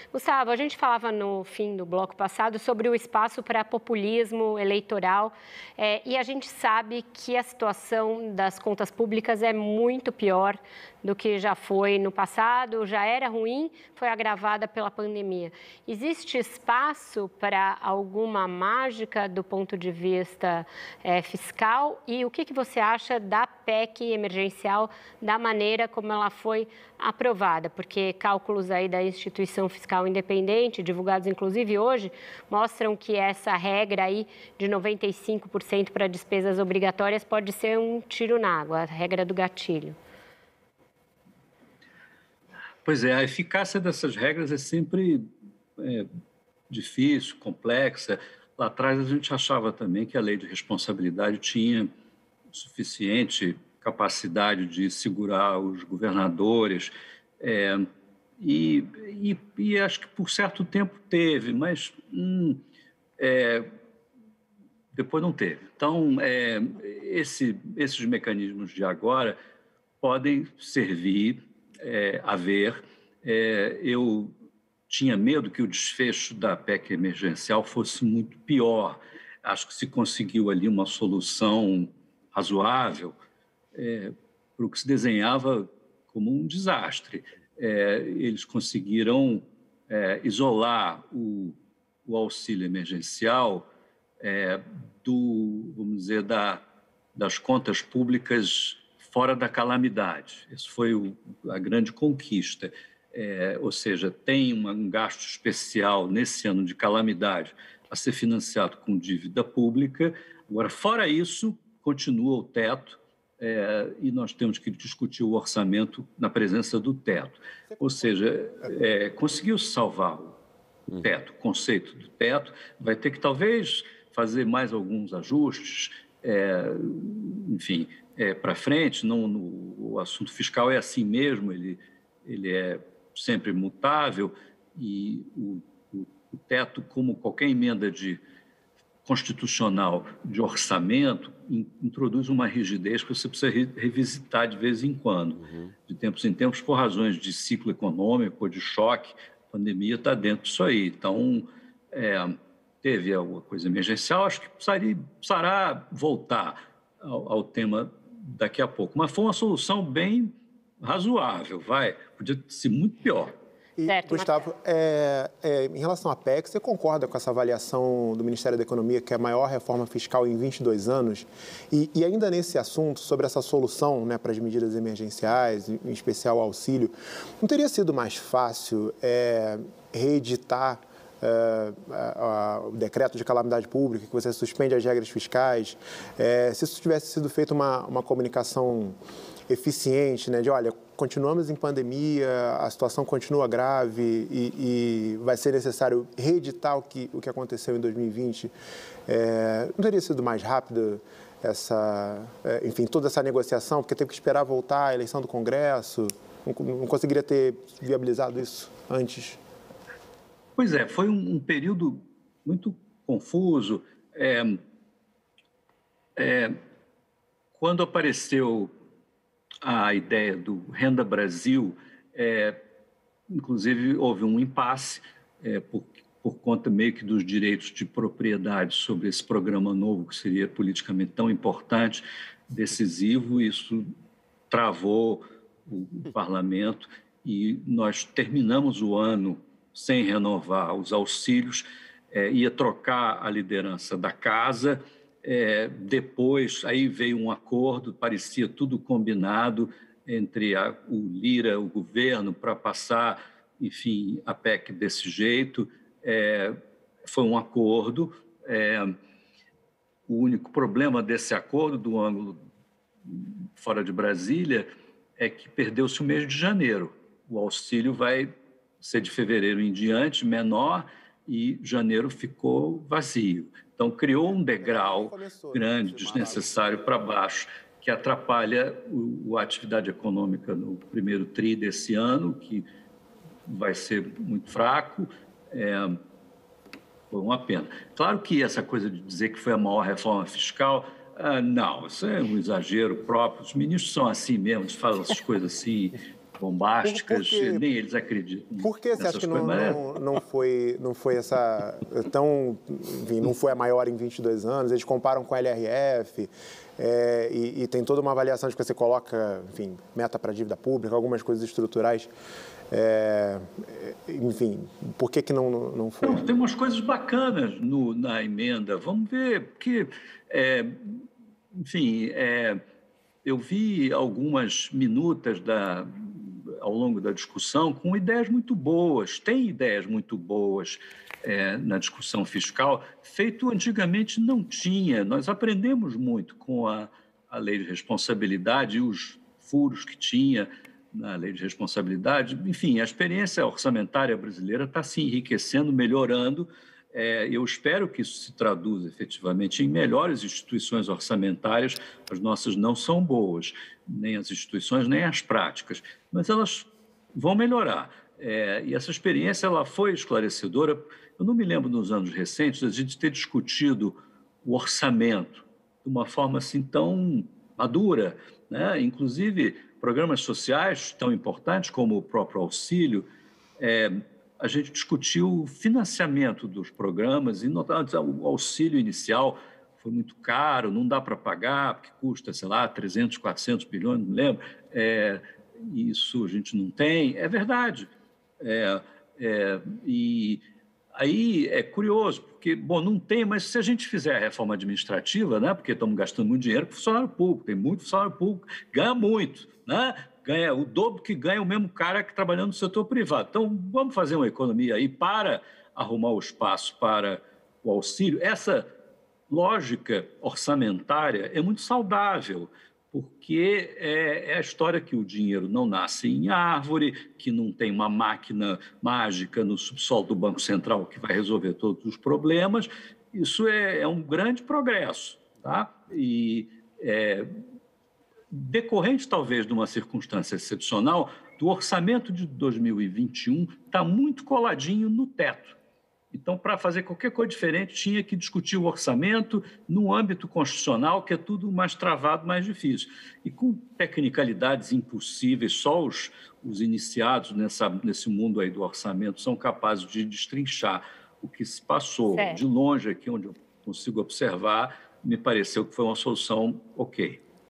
Gustavo, a gente falava no fim do bloco passado sobre o espaço para populismo eleitoral e a gente sabe que a situação das contas públicas é muito pior do que já foi no passado, já era ruim, foi agravada pela pandemia. Existe espaço para alguma mágica do ponto de vista fiscal? E o que você acha da PEC emergencial, da maneira como ela foi aprovada? Porque cálculos aí da Instituição Fiscal Independente, divulgados inclusive hoje, mostram que essa regra aí de 95% para despesas obrigatórias pode ser um tiro na água, a regra do gatilho. Pois é, a eficácia dessas regras é sempre difícil, complexa. Lá atrás a gente achava também que a lei de responsabilidade tinha suficiente capacidade de segurar os governadores, e acho que por certo tempo teve, mas depois não teve. Então, esses mecanismos de agora podem servir a ver. Eu tinha medo que o desfecho da PEC emergencial fosse muito pior. Acho que se conseguiu ali uma solução razoável para o que se desenhava como um desastre. Eles conseguiram isolar o auxílio emergencial vamos dizer, das contas públicas fora da calamidade. Isso foi a grande conquista. Ou seja, tem um gasto especial nesse ano de calamidade a ser financiado com dívida pública. Agora, fora isso, continua o teto e nós temos que discutir o orçamento na presença do teto. Ou seja, conseguiu salvar o teto, o conceito do teto, vai ter que talvez fazer mais alguns ajustes, enfim, para frente. O assunto fiscal é assim mesmo, ele é sempre mutável e o teto, como qualquer emenda constitucional de orçamento, introduz uma rigidez que você precisa revisitar de vez em quando, de tempos em tempos, por razões de ciclo econômico ou de choque. A pandemia está dentro disso aí. Então, teve alguma coisa emergencial, acho que precisará voltar ao tema daqui a pouco. Mas foi uma solução bem razoável, podia ser muito pior. E, Gustavo, em relação à PEC, você concorda com essa avaliação do Ministério da Economia, que é a maior reforma fiscal em 22 anos? E ainda nesse assunto, sobre essa solução, né, para as medidas emergenciais, em especial o auxílio, não teria sido mais fácil reeditar o decreto de calamidade pública, que você suspende as regras fiscais, se isso tivesse sido feito uma comunicação eficiente, né, de olha, continuamos em pandemia, a situação continua grave e vai ser necessário reeditar o que aconteceu em 2020, não teria sido mais rápido enfim, toda essa negociação, porque teve que esperar voltar a eleição do Congresso, não conseguiria ter viabilizado isso antes? Pois foi um período muito confuso. Quando apareceu a ideia do Renda Brasil, inclusive houve um impasse por conta meio que dos direitos de propriedade sobre esse programa novo, que seria politicamente tão importante, decisivo. Isso travou o parlamento e nós terminamos o ano sem renovar os auxílios, ia trocar a liderança da casa. Depois, aí veio um acordo, parecia tudo combinado entre o Lira, o governo, para passar, enfim, a PEC desse jeito. Foi um acordo. O único problema desse acordo, do ângulo fora de Brasília, é que perdeu-se o mês de janeiro. O auxílio vai ser de fevereiro em diante, menor, e janeiro ficou vazio. Então, criou um degrau grande, desnecessário para baixo, que atrapalha a atividade econômica no primeiro tri desse ano, que vai ser muito fraco. Foi uma pena. Claro que essa coisa de dizer que foi a maior reforma fiscal, não, isso é um exagero próprio. Os ministros são assim mesmo, eles falam essas coisas assim, bombásticas, nem eles acreditam. Por que você acha que não foi essa tão, enfim, não foi a maior em 22 anos? Eles comparam com a LRF e tem toda uma avaliação de que você coloca, enfim, meta para dívida pública, algumas coisas estruturais. Enfim, por que não foi? Tem umas coisas bacanas na emenda. Vamos ver, porque, enfim, eu vi algumas minutas ao longo da discussão com ideias muito boas, tem ideias muito boas na discussão fiscal, feito antigamente não tinha. Nós aprendemos muito com a lei de responsabilidade e os furos que tinha na lei de responsabilidade. Enfim, a experiência orçamentária brasileira está se enriquecendo, melhorando. Eu espero que isso se traduza efetivamente em melhores instituições orçamentárias. As nossas não são boas, nem as instituições, nem as práticas, mas elas vão melhorar. E essa experiência ela foi esclarecedora. Eu não me lembro nos anos recentes a gente ter discutido o orçamento de uma forma assim tão madura, né? Inclusive, programas sociais tão importantes como o próprio auxílio, a gente discutiu o financiamento dos programas e o auxílio inicial foi muito caro, não dá para pagar, porque custa, sei lá, 300, 400 bilhões, não lembro. Isso a gente não tem. É verdade. E aí é curioso, porque, bom, não tem, mas se a gente fizer a reforma administrativa, né, porque estamos gastando muito dinheiro com funcionário público, tem muito funcionário público, ganha muito, né? Ganha o dobro que ganha o mesmo cara que trabalhando no setor privado. Então, vamos fazer uma economia aí para arrumar o espaço para o auxílio. Essa lógica orçamentária é muito saudável, porque é a história que o dinheiro não nasce em árvore, que não tem uma máquina mágica no subsolo do Banco Central que vai resolver todos os problemas. Isso é um grande progresso, tá? E decorrente, talvez, de uma circunstância excepcional, do orçamento de 2021 está muito coladinho no teto. Então, para fazer qualquer coisa diferente, tinha que discutir o orçamento no âmbito constitucional, que é tudo mais travado, mais difícil. E com tecnicalidades impossíveis, só os iniciados nesse mundo aí do orçamento são capazes de destrinchar o que se passou. Certo. De longe, aqui onde eu consigo observar, me pareceu que foi uma solução ok.